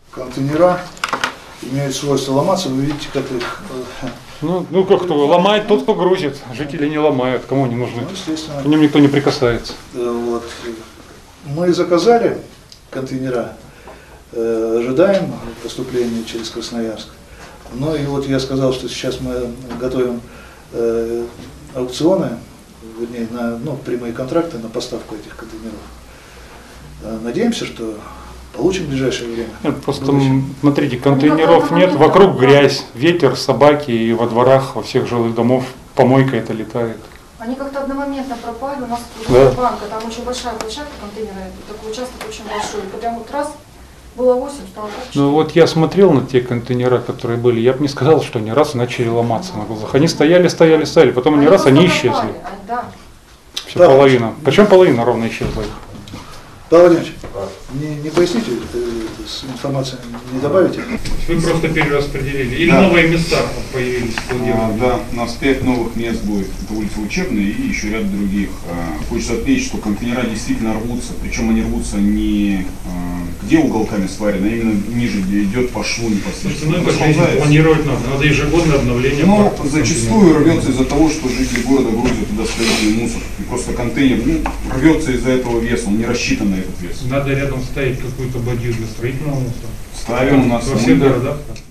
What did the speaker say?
Контейнера имеют свойство ломаться, вы видите, как их... Ну как-то ломает тот, кто грузит. Жители не ломают, кому они нужны. Ну, естественно. К ним никто не прикасается. Вот. Мы заказали контейнера, ожидаем поступления через Красноярск. Ну и вот я сказал, что сейчас мы готовим аукционы, вернее, прямые контракты на поставку этих контейнеров. Надеемся, что получим в ближайшее время. Нет, просто смотрите, контейнеров нет, вокруг грязь, ветер, собаки, и во дворах, во всех жилых домов помойка это летает. Они как-то одномоментно пропали, у нас Да. банка, там очень большая площадка контейнера, такой участок очень большой, и прям вот раз было 8, стало так 4. Ну вот я смотрел на те контейнера, которые были, я бы не сказал, что они раз и начали ломаться на глазах. Они стояли, потом они раз, они исчезли. Пропали, да. Все, половина. Причем половина ровно исчезла их. Павел Владимирович, не поясните, с информацией не добавите? Вы просто перераспределили. Или Да. новые места появились? Да, у нас 5 новых мест будет. Это улица Учебная и еще ряд других. Хочется отметить, что контейнера действительно рвутся. Причем они рвутся не где уголками сварены, а именно ниже, где идет по шву непосредственно. Ну, это планировать надо ежегодное обновление. Но зачастую рвется из-за того, что жители города грузят туда строительный мусор. И просто контейнер рвется из-за этого веса, он не рассчитан на этот вес. Надо рядом ставить какую-то бадью для строительного мусора. Ставим у нас во всех городах.